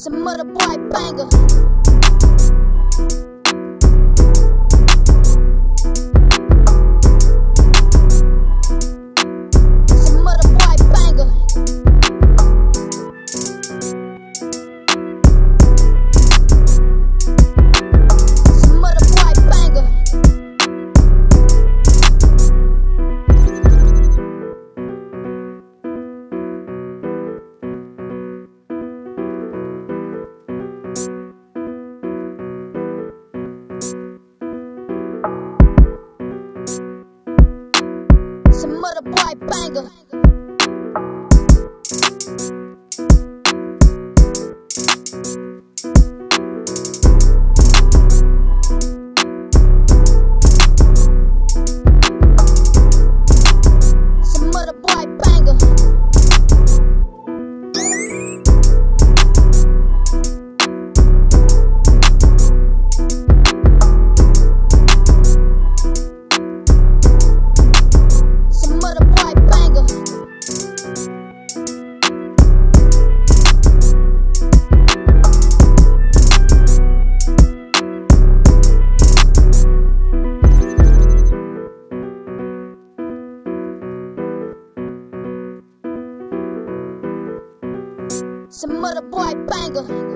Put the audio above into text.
Some mother boy banger. Some mother boy banger. Some mother boy banger. Some mother boy banger. Some mother boy banger. Some mother boy banger. Some mother boy banger.